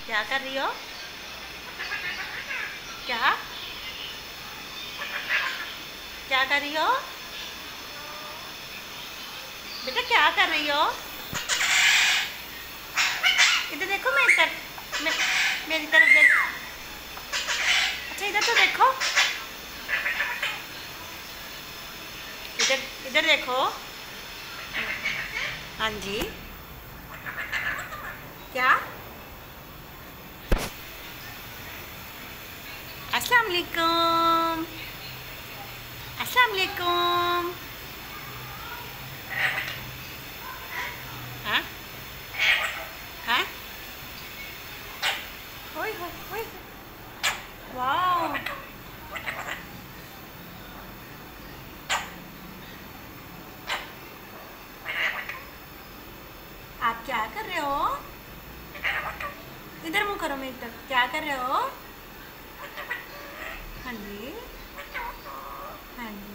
क्या कर रही हो? क्या क्या कर रही हो बेटा? क्या कर रही हो? इधर देखो, मेरी तरफ देखो। अच्छा, इधर तो देखो। इधर इधर देखो। हाँ जी। क्या? अस्सलाम वालेकुम। अस्सलाम वालेकुम। हाँ हाँ। ओए होए ओए होए। वाओ। आप क्या कर रहे हो? इधर मुँह करो मेरी तरफ। क्या कर रहे हो? हाँ जी। हाँ